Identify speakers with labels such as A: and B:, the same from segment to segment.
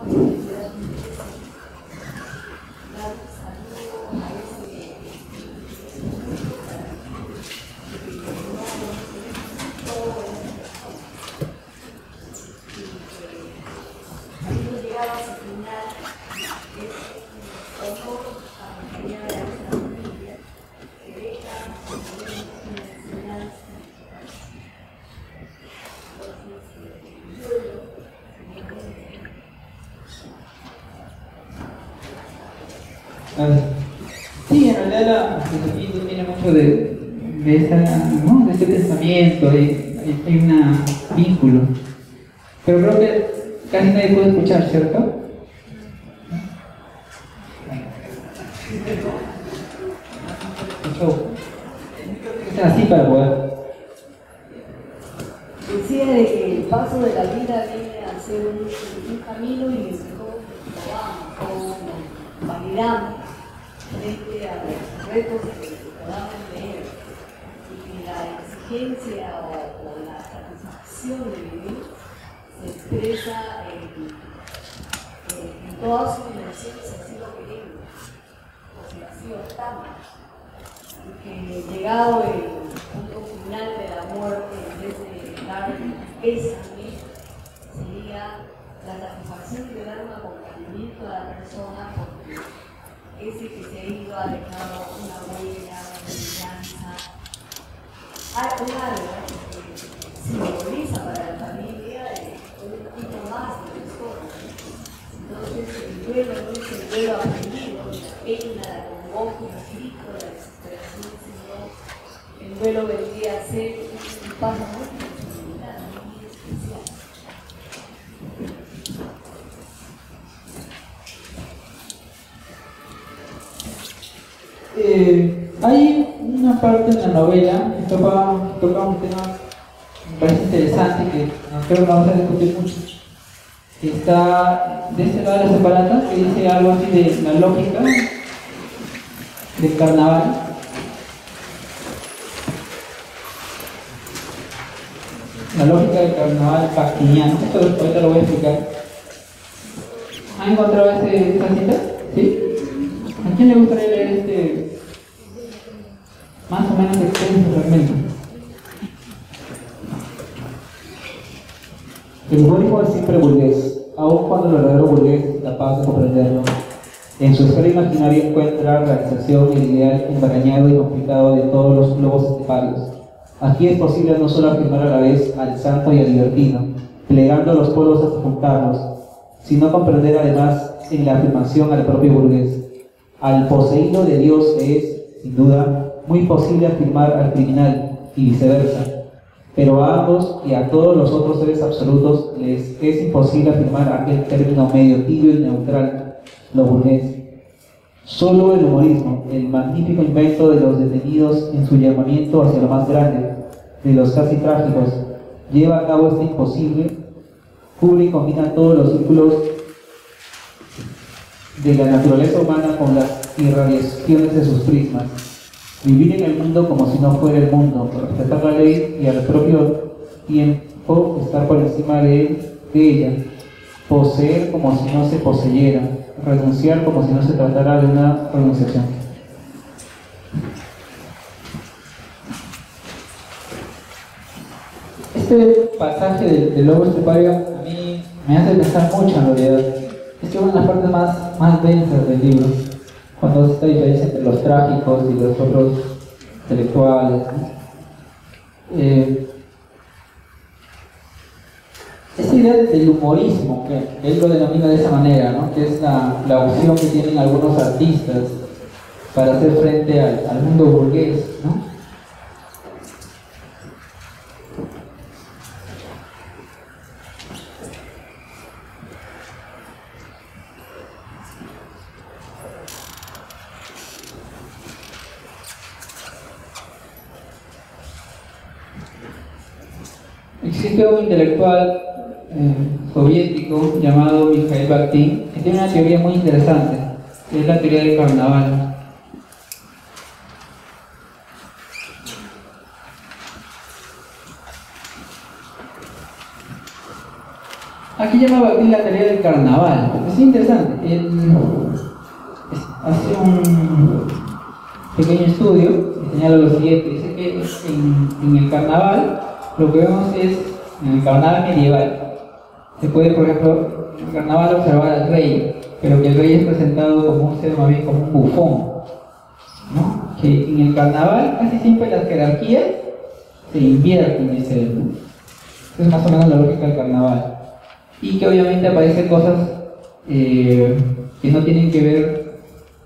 A: Sí, en realidad la filosofía tiene mucho de ese pensamiento, hay un vínculo. Pero creo que casi nadie puede escuchar, ¿cierto? Es así para poder.
B: Decía de que el paso de la vida viene a ser un camino y nosotros probamos o validamos frente a los retos que podamos tener, y que la exigencia o la satisfacción de vivir se expresa en todas sus dimensiones, si así lo queremos, o si así optamos, y que llegado el punto final de la muerte, en vez de dar pésame, sería la satisfacción de dar un acompañamiento a la persona, porque ese que se ha ido ha dejado una huella, una enseñanza, un algo que simboliza para la familia un tipo más de persona. Entonces el duelo no es el duelo aprendido, la pena, la congoja, el grito, la desesperación, sino el duelo vendría a ser un paso muy personal, muy especial.
A: Hay una parte en la novela que toca un tema que me parece interesante, que no creo que vamos a discutir mucho, que está de este lado de las separatas, que dice algo así de la lógica del carnaval. La lógica del carnaval pactiniano. Esto ahorita lo voy a explicar. ¿Han encontrado esa cita? ¿Sí? ¿A quién le gustaría leer este más o menos extenso fragmento?
C: El humorismo es siempre burgués, aun cuando el verdadero burgués es capaz de comprenderlo. En su esfera imaginaria encuentra realización y el ideal embarañado y complicado de todos los globos esteparios. Aquí es posible no solo afirmar a la vez al santo y al libertino, plegando los polos hasta juntarlos, sino comprender además en la afirmación al propio burgués. Al poseído de Dios es, sin duda, muy posible afirmar al criminal y viceversa, pero a ambos y a todos los otros seres absolutos les es imposible afirmar aquel término medio tibio y neutral, lo burgués. Solo el humorismo, el magnífico invento de los detenidos en su llamamiento hacia lo más grande, de los casi trágicos, lleva a cabo este imposible, cubre y combina todos los círculos de la naturaleza humana con las irradiaciones de sus prismas. Vivir en el mundo como si no fuera el mundo, respetar la ley y al propio tiempo estar por encima de ella, poseer como si no se poseyera, renunciar como si no se tratara de una renunciación.
A: Este pasaje del lobo estepario a mí me hace pensar mucho en realidad. Es que es una de las partes más densas del libro, cuando hace esta diferencia entre los trágicos y los otros intelectuales, ¿no? Esa idea del humorismo, que él lo denomina de esa manera, ¿no? Que es la opción que tienen algunos artistas para hacer frente al mundo burgués, ¿no? Existe un intelectual soviético llamado Mikhail Bakhtin, que tiene una teoría muy interesante, que es la teoría del carnaval. Aquí ya me abatí la tarea del carnaval. Es interesante. Hace un pequeño estudio y señala lo siguiente. Dice que en el carnaval lo que vemos es, en el carnaval medieval, se puede, por ejemplo, en el carnaval observar al rey, pero que el rey es presentado como un ser más bien como un bufón, ¿no? Que en el carnaval casi siempre las jerarquías se invierten, dice él, ¿no? Esa es más o menos la lógica del carnaval. Y que obviamente aparecen cosas que no tienen que ver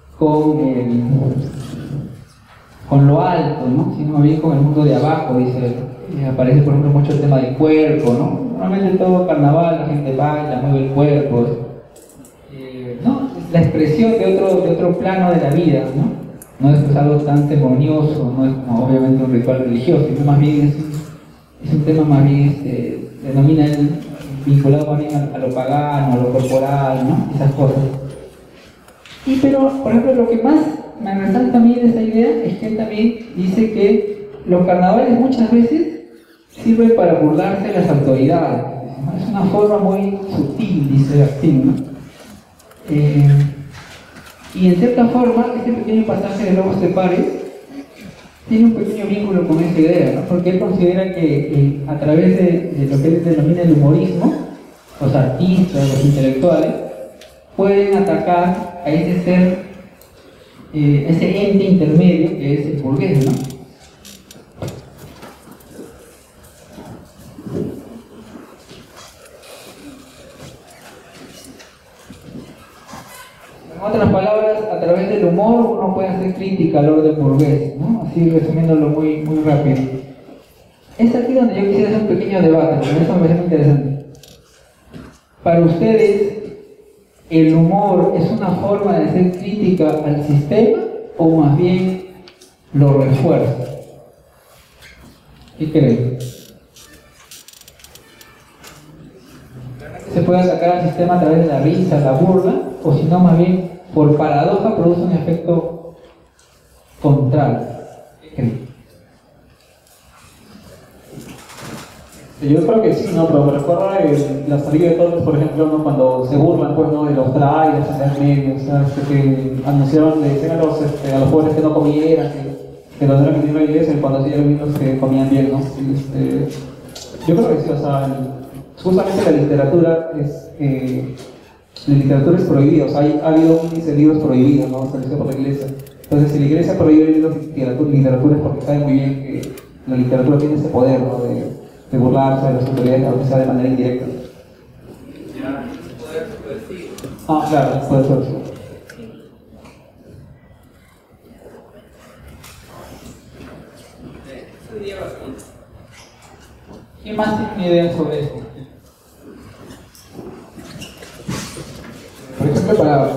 A: con lo alto, ¿no? Sino más bien con el mundo de abajo, dice él. Aparece, por ejemplo, mucho el tema del cuerpo, ¿no? Normalmente en todo carnaval la gente baila, mueve el cuerpo, ¿no? Es la expresión de otro plano de la vida, ¿no? No es pues algo tan ceremonioso, no es como obviamente un ritual religioso, sino más bien es un tema más bien, denomina él, vinculado más bien a lo pagano, a lo corporal, ¿no? Esas cosas. Pero, por ejemplo, lo que más me resalta a mí de esa idea es que él también dice que los carnavales muchas veces sirven para burlarse de las autoridades, ¿no? Es una forma muy sutil, dice Agustín, ¿no? Y en cierta forma, este pequeño pasaje de Lobos Tepares tiene un pequeño vínculo con esa idea, ¿no? Porque él considera que a través de lo que él denomina el humorismo, los artistas, los intelectuales, pueden atacar a ese ser, ese ente intermedio que es el burgués, ¿no? En otras palabras, a través del humor uno puede hacer crítica al orden burgués, ¿no? Así resumiéndolo muy, muy rápido. Es aquí donde yo quisiera hacer un pequeño debate, porque eso me parece muy interesante. Para ustedes, ¿el humor es una forma de hacer crítica al sistema o más bien lo refuerza? ¿Qué creen? ¿Se puede atacar al sistema a través de la risa, la burla? O si no, más bien, por paradoja, produce un efecto contrario. ¿Qué creen?
C: Yo creo que sí, ¿no? Pero me recuerda la salida de todos, por ejemplo, ¿no? Cuando se burlan, pues, ¿no? De los trailers en los medios, ¿sabes? Que anunciaron, le decían a los jóvenes que no comieran, que los eran que tenían iglesia, y cuando hacían vinos que comían bien, ¿no? Yo creo que sí, o sea, justamente la literatura es prohibida, o sea, ha habido un índice de libros prohibidos, ¿no? Establecido por la iglesia. Entonces, si la iglesia prohíbe libros de literatura es porque sabe muy bien que la literatura tiene ese poder, ¿no? De burlarse de las autoridades, aunque sea de manera indirecta. Claro, puede ser.
A: ¿Quién más tiene una idea sobre esto?
D: Por ejemplo,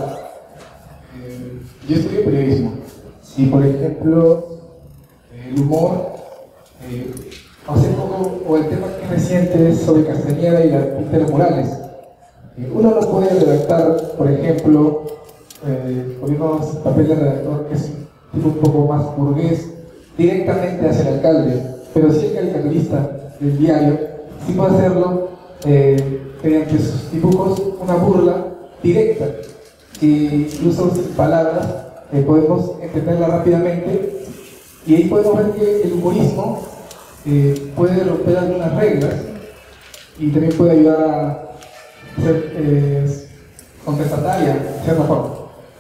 D: yo estudio periodismo y, por ejemplo, el humor, hace poco, o el tema que es reciente es sobre Castañeda y la pinta de los murales. Uno no puede redactar, por ejemplo, poniendo papel de redactor, que es un tipo un poco más burgués, directamente hacia el alcalde, pero sí el caricaturista del diario sí puede hacerlo mediante sus dibujos, una burla directa, que incluso sin palabras podemos entenderla rápidamente, y ahí podemos ver que el humorismo puede romper algunas reglas y también puede ayudar a ser contestataria de cierta forma.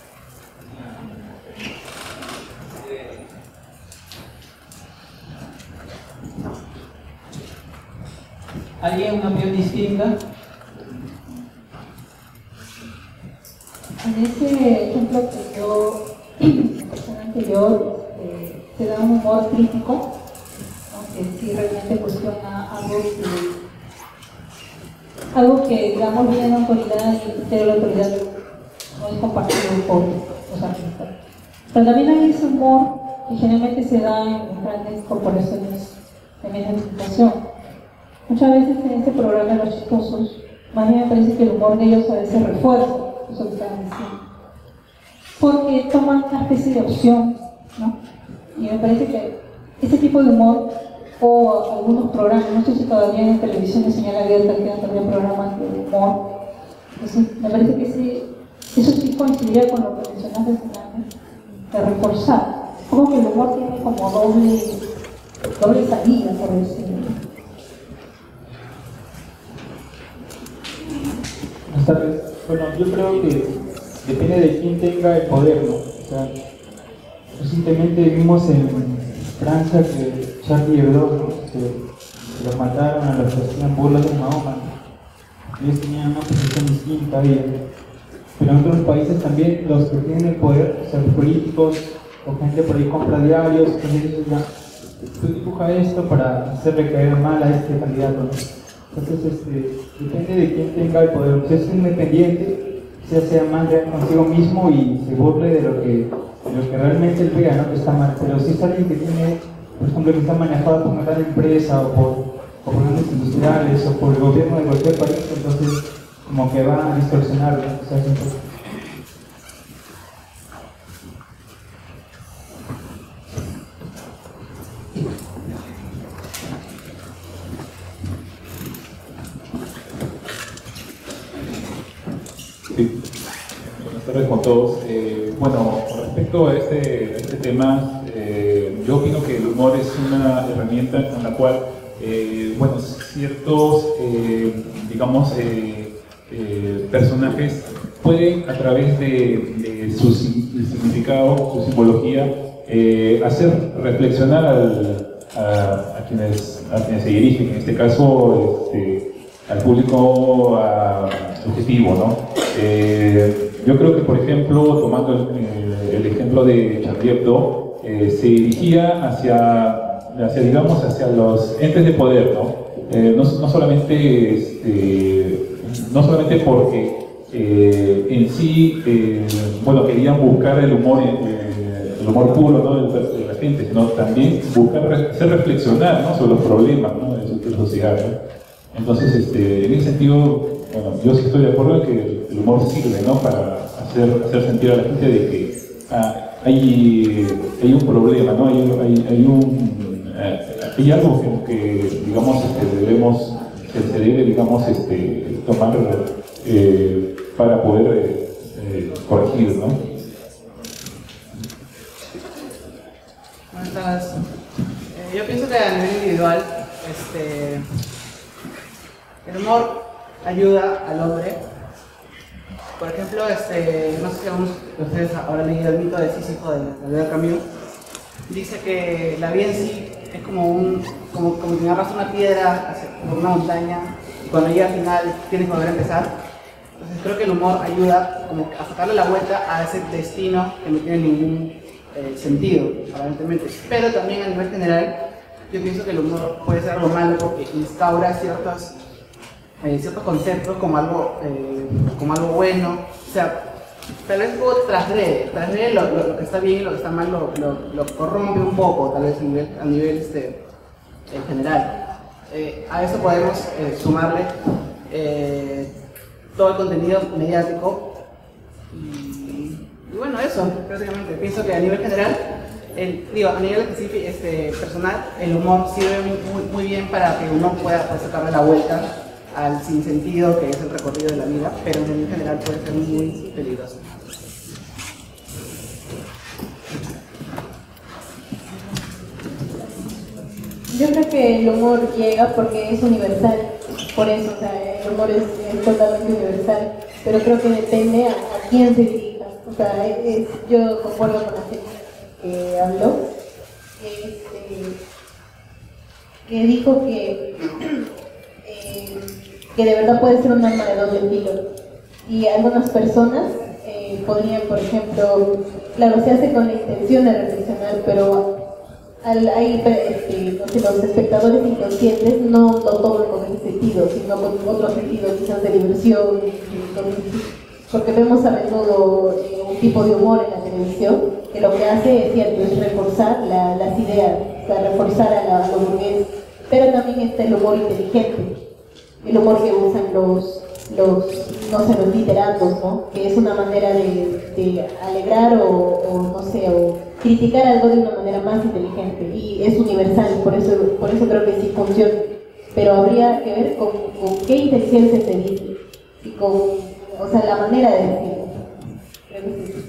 A: ¿Alguien una opinión distinta?
E: En ese ejemplo que yo, la persona anterior, se da un humor crítico, aunque sí realmente cuestiona algo que digamos viene de la autoridad, pero la autoridad no es compartido por los artistas. Pero también hay ese humor que generalmente se da en grandes corporaciones de media comunicación. Muchas veces en este programa de Los Chistosos, más bien me parece que el humor de ellos a veces refuerza eso que estaban diciendo, porque toman una especie de opción, ¿no? Y me parece que ese tipo de humor o algunos programas, no sé si todavía en televisión de señal abierta quedan también programas de humor. Entonces, me parece que eso sí coincidiría con lo que mencionaste de reforzar. Como que el humor tiene como doble salida, por decirlo.
F: Buenas tardes. Bueno, yo creo que depende de quién tenga el poder, ¿no? O sea, recientemente vimos en Francia que Charlie Hebdo, ¿no? que los mataron a los que hacían burlas de Mahoma. Ellos tenían una posición distinta a ellos. Pero en otros países también los que tienen el poder, o sea, los políticos o gente por ahí compra diarios, que dicen, ya, tú dibuja esto para hacerle caer mal a este candidato, ¿no? Entonces, depende de quién tenga el poder. Si es independiente, sea más real consigo mismo y se burle de lo que realmente él vea, ¿no? Que está mal. Pero si es alguien que tiene, por ejemplo, que está manejado por una gran empresa o por grandes industriales o por el gobierno de cualquier país, entonces como que va a distorsionar, ¿no? O sea,
G: sí. Buenas tardes con todos. Bueno, con respecto a este tema, yo opino que el humor es una herramienta con la cual, bueno, ciertos, digamos, personajes pueden, a través de su significado, su simbología, hacer reflexionar a quienes se dirigen, en este caso al público objetivo, ¿no? Yo creo que, por ejemplo, tomando el ejemplo de Charlie Hebdo, se dirigía digamos, hacia los entes de poder, ¿no? No solamente porque en sí, bueno, querían buscar el humor puro, ¿no? de la gente, sino también hacer reflexionar, ¿no? sobre los problemas, ¿no? de la sociedad, ¿no? Entonces, en ese sentido, bueno, yo sí estoy de acuerdo en que el humor sirve, ¿no? para hacer sentir a la gente de que hay un problema, ¿no? Hay algo que digamos, se debe, digamos, tomar para poder corregir, ¿no?
H: Buenas tardes. Yo pienso que a nivel individual, el humor ayuda al hombre. Por ejemplo, no sé si algunos de ustedes habrán leído el mito de Sísifo de Albert Camus. Dice que la vida en sí es como que agarras una piedra por una montaña y cuando llega al final tienes que volver a empezar. Entonces creo que el humor ayuda como a sacarle la vuelta a ese destino que no tiene ningún sentido, aparentemente. Pero también a nivel general, yo pienso que el humor puede ser algo malo porque instaura ciertos conceptos como algo bueno, o sea, tal vez un poco trasgrede lo que está bien y lo que está mal lo corrompe un poco, tal vez a nivel en general. A eso podemos sumarle todo el contenido mediático y bueno, eso, prácticamente. Pienso que a nivel general, a nivel específico, personal, el humor sirve muy bien para que uno pueda sacarle la vuelta al sinsentido que es el recorrido de la vida, pero en general puede ser muy peligroso.
I: Yo creo que el humor llega porque es universal, por eso, o sea, el humor es totalmente universal, pero creo que depende a quién se dirija. O sea, yo concuerdo con la gente que habló, que dijo que de verdad puede ser un arma de doble filo. Y algunas personas podrían, por ejemplo, claro, se hace con la intención de reflexionar, pero hay los espectadores inconscientes no lo toman con ese sentido, sino con otro sentido, quizás de diversión, porque vemos a menudo un tipo de humor en la televisión que lo que hace es cierto, es reforzar las ideas, o sea, reforzar a lo burgués, pero también está el humor inteligente, el humor que usan los literatos, ¿no? Que es una manera de alegrar o criticar algo de una manera más inteligente y es universal, por eso creo que sí funciona. Pero habría que ver con qué intenciones se dice y con, o sea, la manera de decirlo. Creo que sí.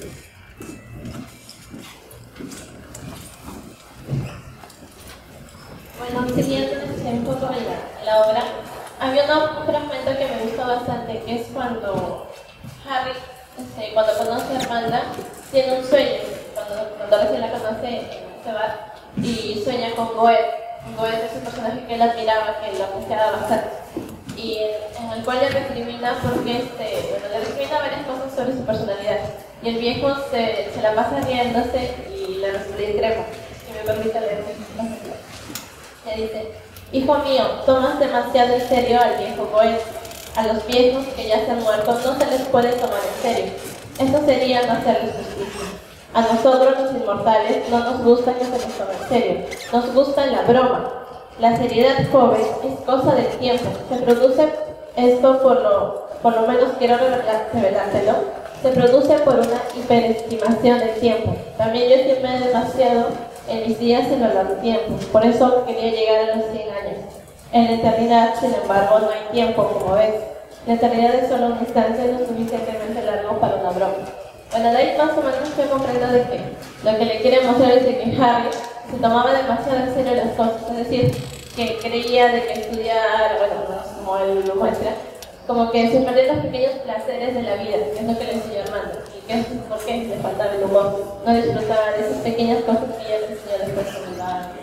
J: Bueno, siguiendo un poco en la obra, había un fragmento que me gustó bastante, que es cuando Harry, cuando conoce a Amanda, tiene un sueño, cuando recién la conoce en este bar, y sueña con Goethe. Goethe es un personaje que él admiraba, que lo apreciaba bastante, y en el cual le recrimina porque, le recrimina varias cosas sobre su personalidad, y el viejo se la pasa riéndose y le increpa, y me permite leer. Le dice: hijo mío, tomas demasiado en serio al viejo Goethe. A los viejos que ya se han muerto no se les puede tomar en serio. Eso sería no hacerles justicia. A nosotros los inmortales no nos gusta que se nos tome en serio. Nos gusta la broma. La seriedad joven es cosa del tiempo. Se produce esto por lo menos quiero revelártelo. Se produce por una hiperestimación del tiempo. También yo estimé demasiado en mis días el valor del tiempo. Por eso quería llegar a los 100 años. En la eternidad, sin embargo, no hay tiempo, como ves. La eternidad es solo un instante lo suficientemente largo para una broma. Bueno, de ahí más o menos yo comprendo de que lo que le quiere mostrar es de que Harry se tomaba demasiado en serio las cosas, es decir, que creía de que estudiar, bueno, como él lo muestra, como que se perdían los pequeños placeres de la vida, que es lo que le enseñó Armando, y que es porque le faltaba el humor, no disfrutaba de esas pequeñas cosas que ella le enseñó después con el bar.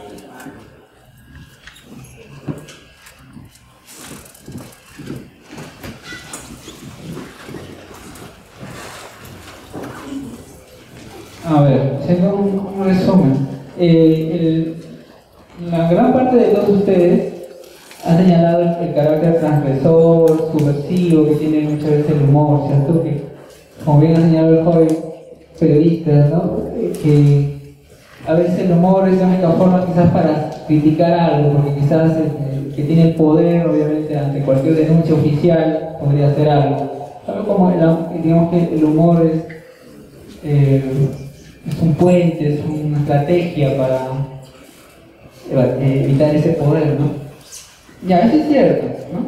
A: A ver, haciendo un resumen. La gran parte de todos ustedes ha señalado el carácter transgresor, subversivo que tiene muchas veces el humor, ¿cierto? Que, como bien ha señalado el joven periodista, ¿no? Que a veces el humor es la única forma quizás para criticar algo, porque quizás el que tiene el poder, obviamente, ante cualquier denuncia oficial, podría hacer algo. Algo como, digamos que el humor es un puente, es una estrategia para evitar ese poder, ¿no? Ya, eso es cierto,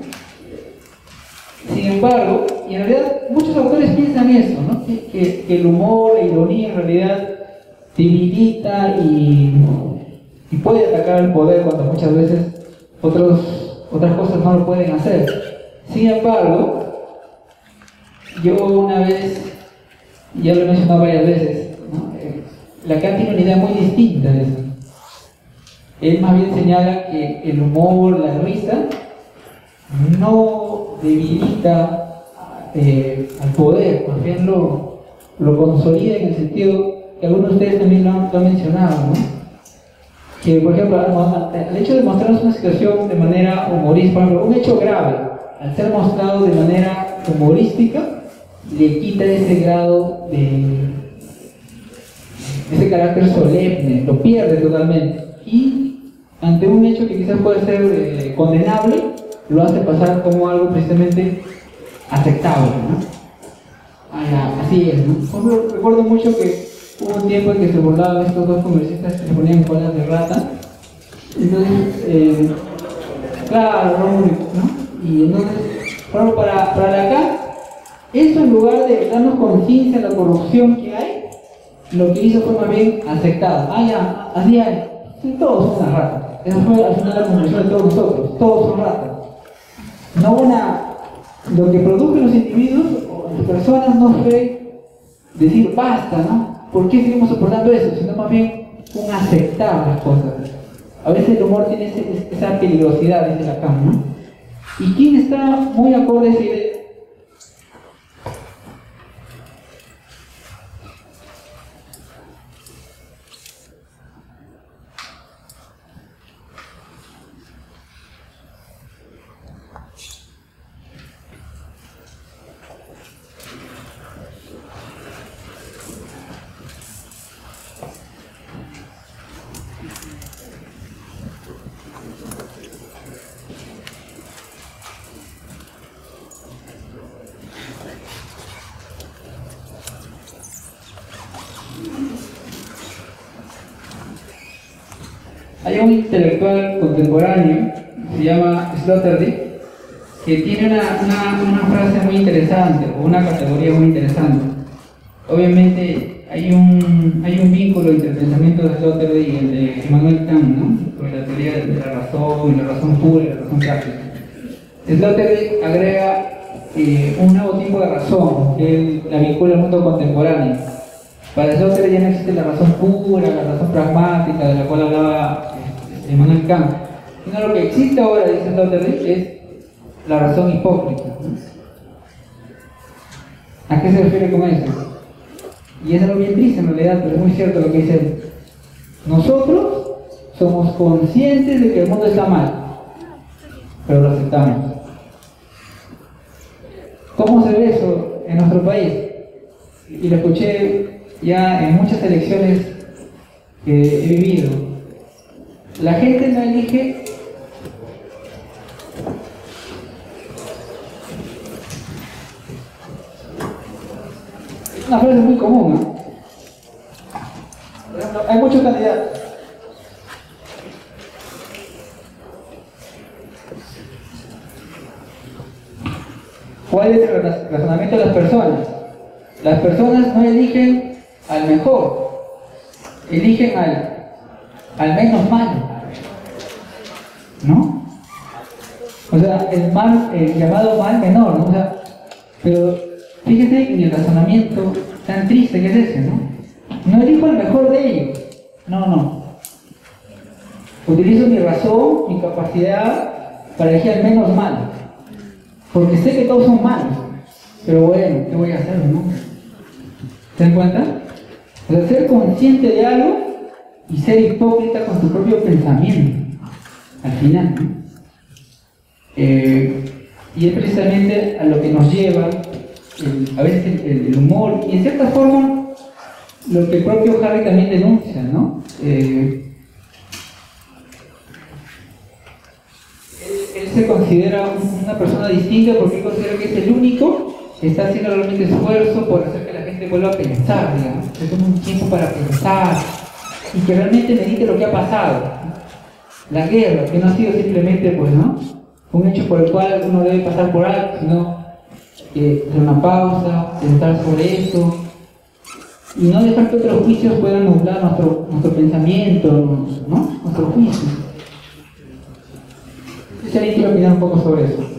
A: ¿no? Sin embargo, y en realidad muchos autores piensan eso, ¿no? Que el humor, la ironía en realidad debilita y puede atacar al poder cuando muchas veces otras cosas no lo pueden hacer. Sin embargo, yo una vez, ya lo he mencionado varias veces, ¿no? Lacan tiene una idea muy distinta de eso. Él más bien señala que el humor, la risa, no debilita al poder, más bien lo consolida en el sentido que algunos de ustedes también lo han mencionado, ¿no? Que, por ejemplo, el hecho de mostrarnos una situación de manera humorística, por ejemplo, un hecho grave, al ser mostrado de manera humorística, le quita ese grado ese carácter solemne, lo pierde totalmente. Y ante un hecho que quizás puede ser condenable, lo hace pasar como algo precisamente aceptable, ¿no? Así es, ¿no? Recuerdo mucho que hubo un tiempo en que se burlaban estos dos congresistas que se ponían colas de rata. Entonces, claro, ¿no? Y entonces, por ejemplo, para Lacan, eso en lugar de darnos conciencia de la corrupción que hay, lo que hizo fue más bien aceptado. Ya, así hay. Sí, todos son unas ratas. Esa fue al final la conclusión de todos nosotros. Todos son ratas. Lo que produjo los individuos o las personas no fue decir basta, ¿no? ¿Por qué seguimos soportando eso? Sino más bien un aceptar las cosas. A veces el humor tiene esa peligrosidad, dice Lacan, ¿no? ¿Y quién está muy acorde a esa idea? Hay un intelectual contemporáneo, se llama Sloterdijk, que tiene una frase muy interesante, o una categoría muy interesante. Obviamente hay un vínculo entre el pensamiento de Sloterdijk y el de Immanuel Kant, ¿no? Sobre la teoría de la razón, y la razón pura y la razón práctica. Sloterdijk agrega un nuevo tipo de razón, que él la vincula al mundo contemporáneo. Para Sloterdijk ya no existe la razón pura, la razón pragmática, de la cual hablaba Immanuel Kant, sino lo que existe ahora, dice Sloterdijk, es la razón hipócrita. ¿A qué se refiere con eso? Y es algo bien triste en realidad, pero es muy cierto lo que dice él. Nosotros somos conscientes de que el mundo está mal, pero lo aceptamos. ¿Cómo se ve eso en nuestro país? Y lo escuché ya en muchas elecciones que he vivido. La gente no elige una frase muy común, ¿no? Por ejemplo, hay muchos candidatos. ¿Cuál es el razonamiento de las personas? Las personas no eligen al mejor, eligen al menos malo, ¿no? O sea, el llamado mal menor, ¿no? O sea, pero fíjate en el razonamiento tan triste que es ese, ¿no? No elijo el mejor de ellos, no. Utilizo mi razón, mi capacidad para elegir al menos malo, porque sé que todos son malos, pero bueno, ¿qué voy a hacer, no? ¿Se dan cuenta? O sea, ser consciente de algo y ser hipócrita con tu propio pensamiento, al final, ¿no? Y es precisamente a lo que nos lleva a veces el humor, y en cierta forma lo que el propio Harry también denuncia, ¿no? Él se considera una persona distinta porque él considera que es el único que está haciendo realmente esfuerzo por hacer que la gente vuelva a pensar, digamos, que tome un tiempo para pensar y que realmente medite lo que ha pasado. La guerra, que no ha sido simplemente, pues, ¿no?, un hecho por el cual uno debe pasar por alto, sino hacer una pausa, pensar sobre eso y no dejar que otros juicios puedan nublar nuestro pensamiento, ¿no?, nuestro juicio. Si alguien quiere opinar un poco sobre eso.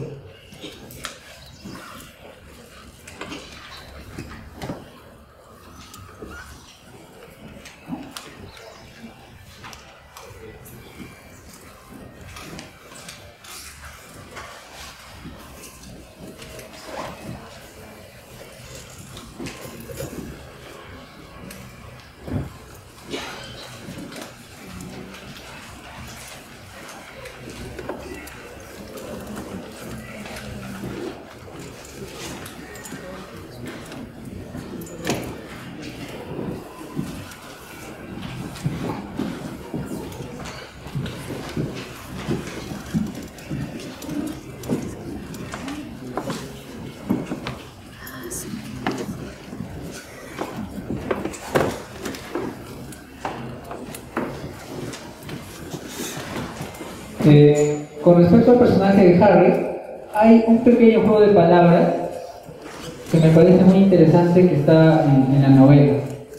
A: Con respecto al personaje de Harry, hay un pequeño juego de palabras que me parece muy interesante que está en la novela.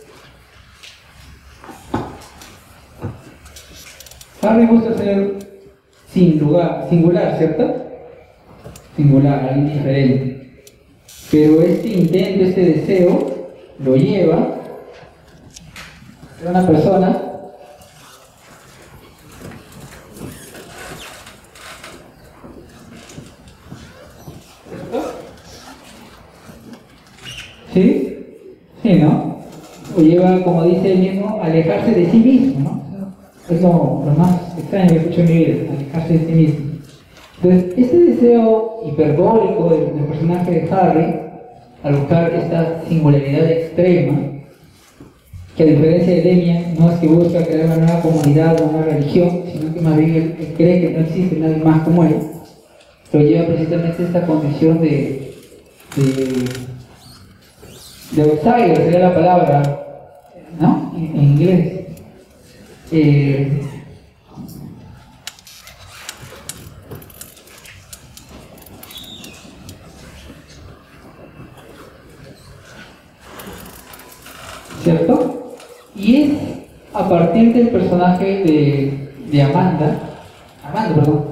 A: Harry busca ser singular, ¿cierto? Singular, alguien diferente. Pero este intento, este deseo, lo lleva a ser una persona ¿Sí, no? O lleva, como dice él mismo, a alejarse de sí mismo, ¿no? Es lo más extraño que he escuchado en mi vida, alejarse de sí mismo. Entonces, este deseo hiperbólico del personaje de Harry, al buscar esta singularidad extrema, que a diferencia de Demian, no es que busca crear una nueva comunidad o una religión, sino que más bien él cree que no existe nadie más como él, lo lleva precisamente a esta condición de outsider, sería la palabra, ¿no?, en inglés. ¿cierto? Y es a partir del personaje de Amanda, perdón,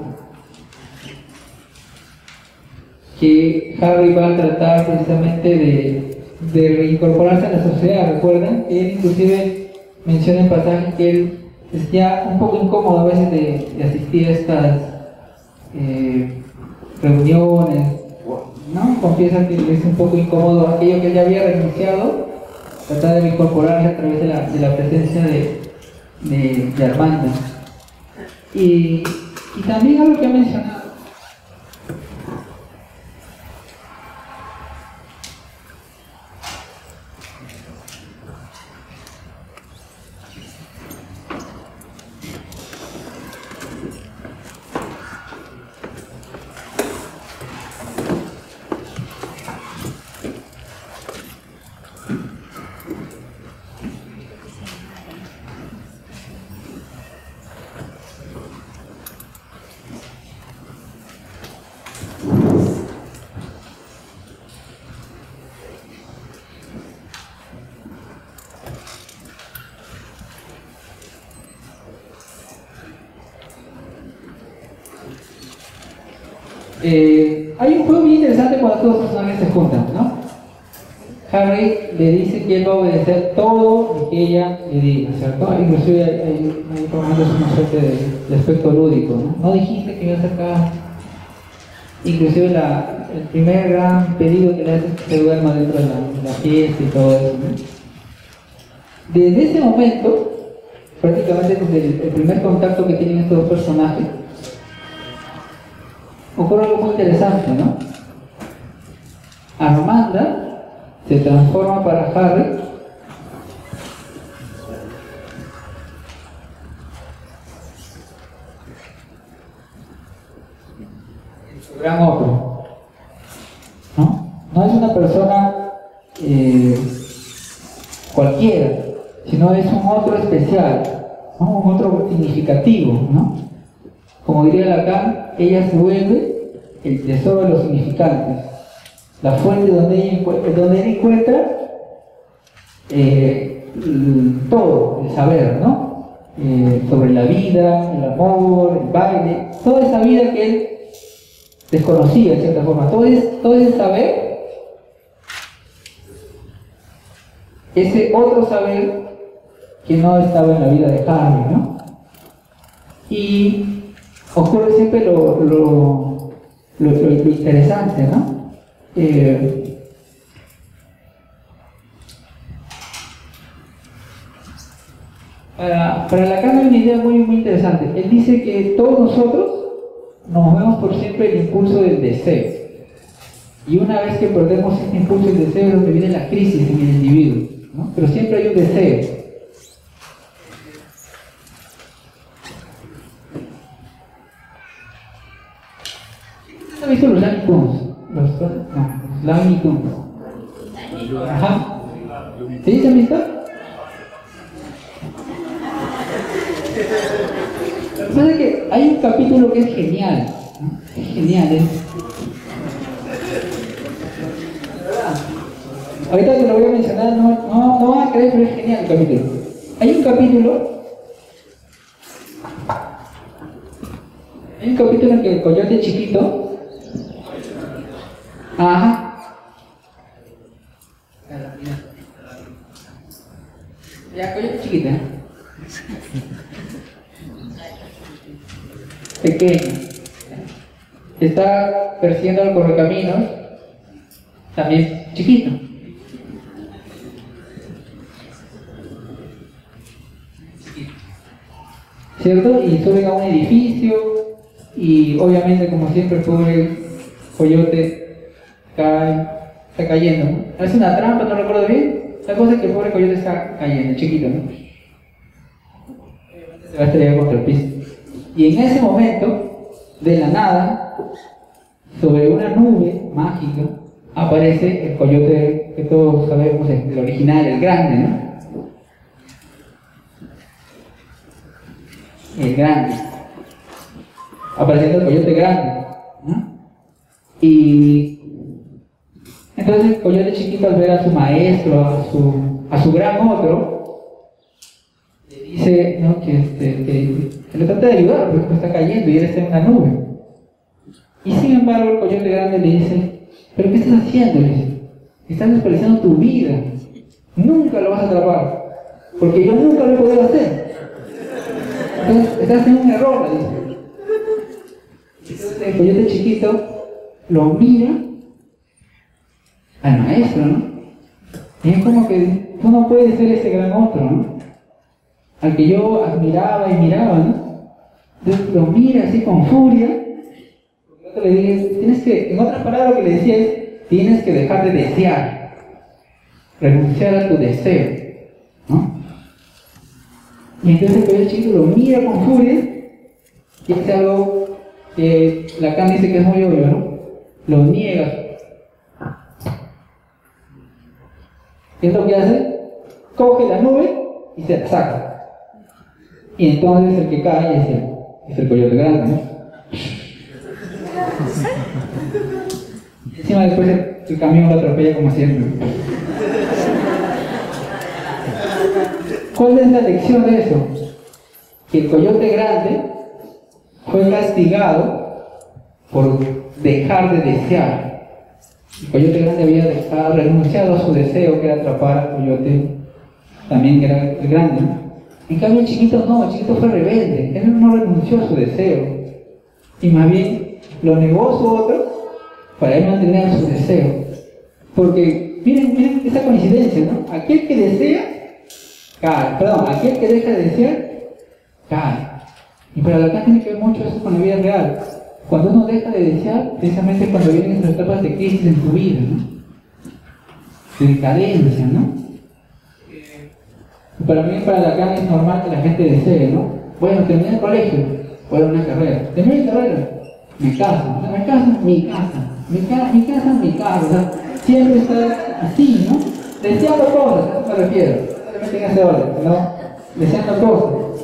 A: que Harry va a tratar precisamente de reincorporarse a la sociedad. Recuerden que él inclusive menciona en pasajes que él se sentía un poco incómodo a veces de asistir a estas reuniones, ¿no? Confiesa que le es un poco incómodo aquello que él ya había renunciado, tratar de reincorporarse a través de la presencia de Amanda. Y también algo que ha mencionado, hay un juego bien interesante cuando estos dos personajes se juntan, ¿no? Harry le dice que él va a obedecer todo lo que ella le diga, ¿cierto? Inclusive hay por ejemplo una suerte de aspecto lúdico, ¿no? No dijiste que iba a sacar. Inclusive el primer gran pedido que le hace es que se duerma dentro de la fiesta y todo eso, ¿no? Desde ese momento, prácticamente desde el primer contacto que tienen estos dos personajes, ocurre algo muy interesante, ¿no? Amanda se transforma para Harry en su gran otro, ¿no? No es una persona cualquiera, sino es un otro especial, ¿no? Un otro significativo, ¿no? Como diría Lacan, ella se vuelve el tesoro de los significantes, la fuente donde él encuentra todo, el saber, ¿no? Sobre la vida, el amor, el baile, toda esa vida que él desconocía de cierta forma, todo ese saber, ese otro saber que no estaba en la vida de Harry, ¿no? Y ocurre siempre lo interesante, ¿no? Para Lacan hay una idea muy interesante. Él dice que todos nosotros nos movemos por siempre el impulso del deseo. Y una vez que perdemos este impulso del deseo es donde viene la crisis en el individuo, ¿no? Pero siempre hay un deseo. ¿Has visto los Looney Tunes? Los Looney Tunes. Ajá. ¿Sí? ¿Se han visto? Lo que pasa es que hay un capítulo que es genial, ¿no? Es genial, ahorita te lo voy a mencionar, no van a creer, pero es genial el capítulo. Hay un capítulo en que el coyote chiquito, ya, coyote chiquito, pequeño, está persiguiendo al correcaminos, también chiquito. ¿Cierto? Y suben a un edificio y obviamente, como siempre, el pobre coyote está cayendo, ¿no? Hace una trampa, no recuerdo bien. La cosa es que el pobre coyote está cayendo, chiquito, ¿no? Se va a estrellar contra el piso. Y en ese momento, de la nada, sobre una nube mágica, aparece el coyote que todos sabemos, el original, el grande, ¿no? El grande. Apareciendo el coyote grande, ¿no? Y Entonces el coyote chiquito, al ver a su maestro, a su gran otro, le dice, ¿no?, que le trata de ayudar porque está cayendo y él está en una nube. Y sin embargo el coyote grande le dice, ¿pero qué estás haciendo? Le dice, estás desperdiciando tu vida, nunca lo vas a atrapar, porque yo nunca lo he podido hacer. Entonces estás en un error, le dice. Entonces el coyote chiquito lo mira al maestro, ¿no? Y es como que tú no puedes ser ese gran otro, ¿no?, al que yo admiraba y miraba, ¿no? Entonces lo mira así con furia. Porque le dije, tienes que, en otras palabras lo que le decía es, tienes que dejar de desear, renunciar a tu deseo, ¿no? Y entonces el coyote chiquito lo mira con furia y hace algo que Lacan dice que es muy obvio, ¿no? Lo niega. ¿Qué es lo que hace? Coge la nube y se la saca. Y entonces el que cae es el coyote grande, ¿no? Y encima después el camión lo atropella como siempre. ¿Cuál es la lección de eso? Que el coyote grande fue castigado por dejar de desear. El coyote grande había renunciado a su deseo, que era atrapar al coyote también, que era el grande, ¿no? En cambio el chiquito no, el chiquito fue rebelde, él no renunció a su deseo y más bien lo negó a su otro para él mantener su deseo. Porque miren esa coincidencia, ¿no? Aquel que desea, cae, aquel que deja de desear, cae. Y para Lacan tiene que ver mucho eso con la vida real. Cuando uno deja de desear, precisamente es cuando vienen esas etapas de crisis en tu vida, ¿no?, de decadencia, ¿no? Para mí, para Lacan es normal que la gente desee, ¿no? Bueno, terminé el colegio, voy a una carrera. Terminé la carrera, me caso. Mi casa, mi casa, mi casa. O sea, siempre está así, ¿no? Deseando cosas, a eso me refiero. Solamente en ese orden, ¿no? Deseando cosas.